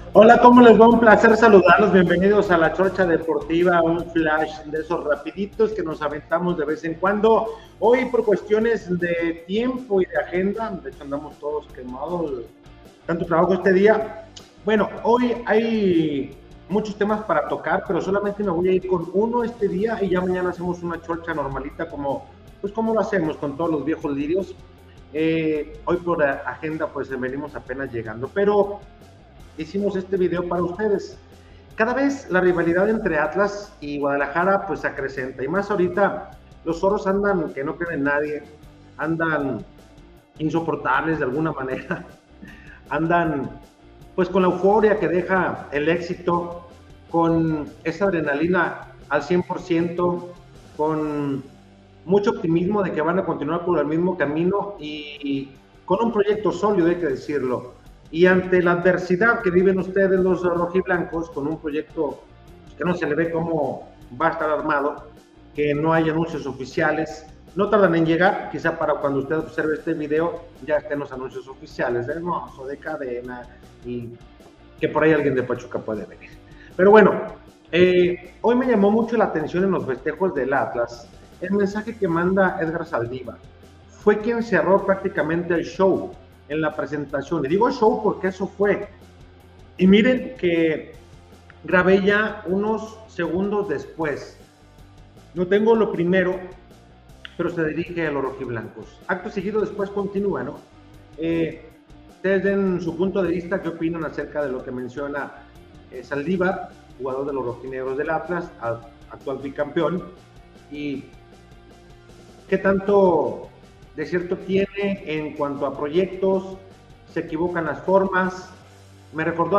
Hola, ¿cómo les va? Un placer saludarlos. Bienvenidos a la Chorcha Deportiva, un flash de esos rapiditos que nos aventamos de vez en cuando. Hoy por cuestiones de tiempo y de agenda, de hecho andamos todos quemados, tanto trabajo este día. Bueno, hoy hay muchos temas para tocar, pero solamente me voy a ir con uno este día y ya mañana hacemos una chorcha normalita como lo hacemos con todos los viejos lirios. Hoy por agenda pues venimos apenas llegando, pero hicimos este video para ustedes. Cada vez la rivalidad entre Atlas y Guadalajara pues se acrecenta, y más ahorita los Zorros andan que no creen en nadie, andan insoportables de alguna manera, andan pues con la euforia que deja el éxito, con esa adrenalina al 100%, con mucho optimismo de que van a continuar por el mismo camino y con un proyecto sólido, hay que decirlo. Y ante la adversidad que viven ustedes los rojiblancos, con un proyecto que no se le ve cómo va a estar armado, que no hay anuncios oficiales, no tardan en llegar, quizá para cuando usted observe este video ya estén los anuncios oficiales de Hermoso, de Cadena, y que por ahí alguien de Pachuca puede venir. Pero bueno, hoy me llamó mucho la atención en los festejos del Atlas el mensaje que manda Edgar Saldívar. Fue quien cerró prácticamente el show en la presentación. Le digo show porque eso fue. Y miren que grabé ya unos segundos después. No tengo lo primero, pero se dirige a los rojiblancos. Acto seguido después continúa, ¿no? Ustedes den su punto de vista, qué opinan acerca de lo que menciona Saldívar, jugador de los rojinegros del Atlas, actual bicampeón, y qué tanto de cierto tiene en cuanto a proyectos, se equivocan las formas. Me recordó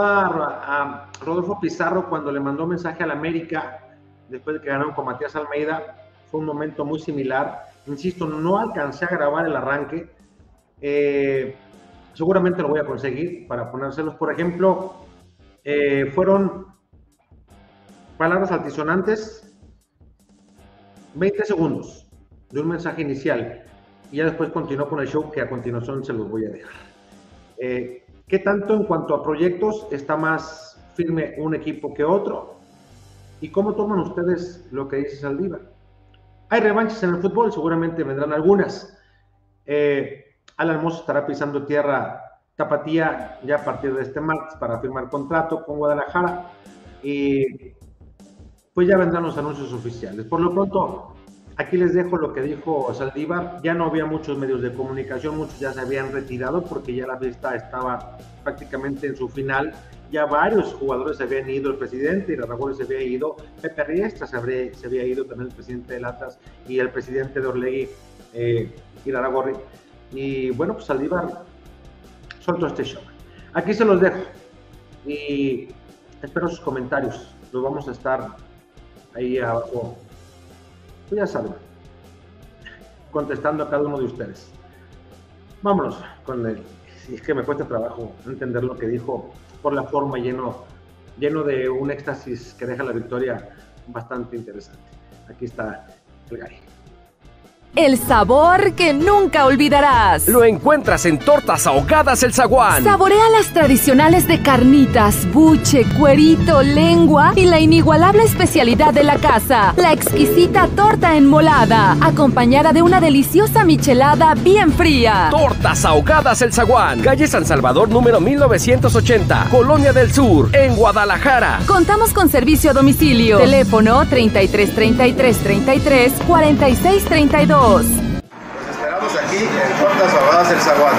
a Rodolfo Pizarro cuando le mandó mensaje al América después de que ganaron con Matías Almeida. Fue un momento muy similar. Insisto, no alcancé a grabar el arranque. Seguramente lo voy a conseguir para ponérselos. Por ejemplo, fueron palabras altisonantes, 20 segundos de un mensaje inicial, y ya después continuó con el show, que a continuación se los voy a dejar. ¿Qué tanto en cuanto a proyectos está más firme un equipo que otro? ¿Y cómo toman ustedes lo que dice Saldívar? Hay revanchas en el fútbol, seguramente vendrán algunas. Alan Mozo estará pisando tierra tapatía ya a partir de este martes para firmar contrato con Guadalajara, y pues ya vendrán los anuncios oficiales. Por lo pronto, aquí les dejo lo que dijo Saldívar. Ya no había muchos medios de comunicación, muchos ya se habían retirado porque ya la fiesta estaba prácticamente en su final. Ya varios jugadores se habían ido, el presidente Irarrágorri se había ido, Pepe Riestra se había ido, también el presidente del Atlas y el presidente de Orlegui, Irarrágorri. Y bueno, pues Saldívar soltó este show. Aquí se los dejo y espero sus comentarios. Los vamos a estar ahí abajo, pues ya saben, contestando a cada uno de ustedes. Vámonos con él. Si es que me cuesta trabajo entender lo que dijo por la forma, lleno de un éxtasis que deja la victoria bastante interesante. Aquí está el Gary. El sabor que nunca olvidarás. Lo encuentras en Tortas Ahogadas El Zaguán. Saborea las tradicionales de carnitas, buche, cuerito, lengua y la inigualable especialidad de la casa, la exquisita torta enmolada, acompañada de una deliciosa michelada bien fría. Tortas Ahogadas El Zaguán, calle San Salvador número 1980, Colonia del Sur, en Guadalajara. Contamos con servicio a domicilio. Teléfono 33 33 33 46 32. Los esperamos aquí en Tortas Ahogadas El Zaguán.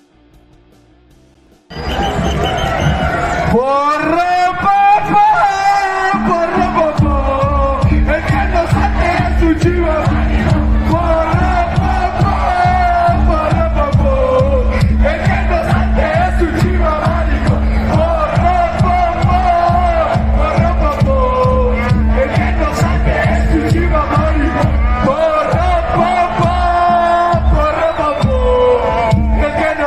¡Porra, papá! ¡Porra, papá! El que no saque su chiva. ¡Porra, papá! ¡Porra, papá! El que no saque su chiva, marico. ¡Porra, papá! ¡Porra, papá! El que no saque su chiva, marico. ¡Porra, papá! ¡Porra, papá! El que no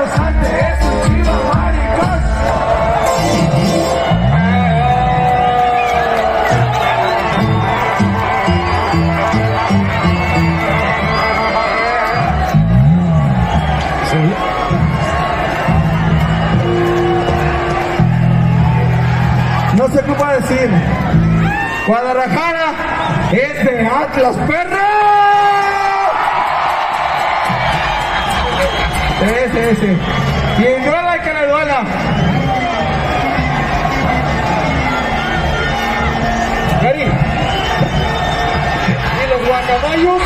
decir, Guadalajara es de Atlas, perro. Ese. Quien duela que le duela. Gary. Y los guacamayos.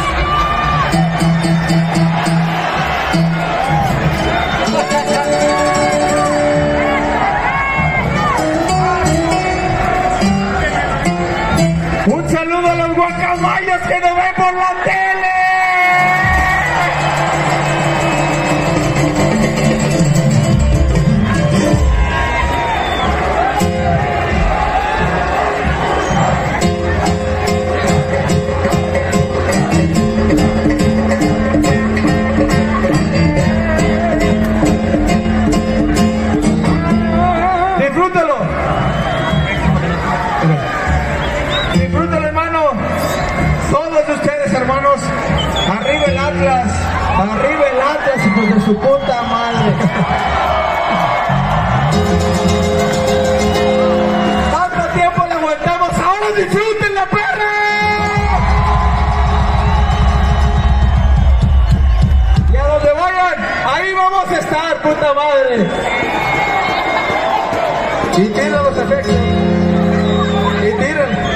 Un saludo a los guacamayos que nos ven por la tele. Arriba el Atlas, hijos de su puta madre. Tanto tiempo le aguantamos, ahora disfruten la perra. Y a donde vayan, ahí vamos a estar, puta madre. Y tiren los efectos. Y tiren.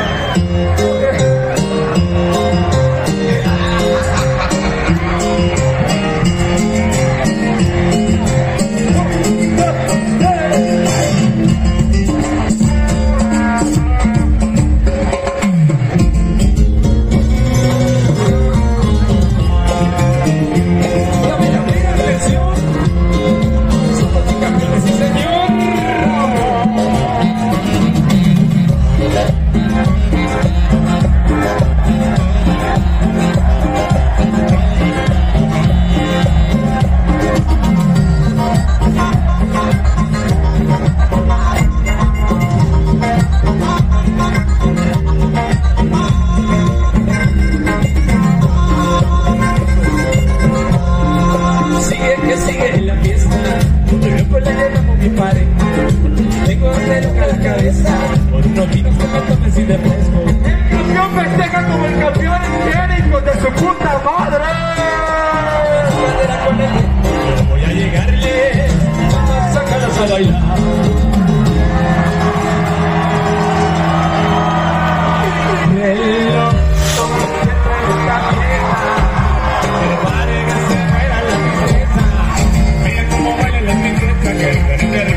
Mira cómo baila la princesa que